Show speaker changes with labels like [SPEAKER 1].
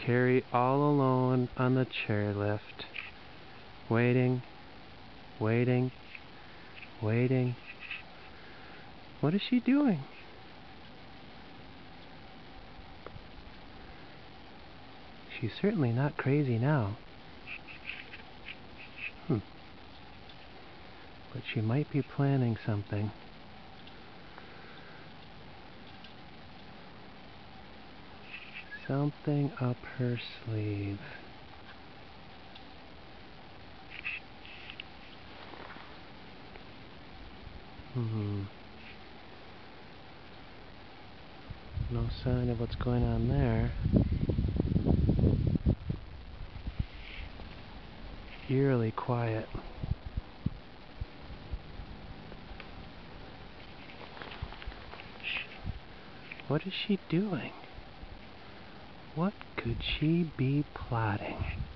[SPEAKER 1] Kerry all alone on the chairlift, waiting, waiting, waiting. What is she doing? She's certainly not crazy now. But she might be planning something. Something up her sleeve. No sign of what's going on there. Eerily quiet. What is she doing? What could she be plotting?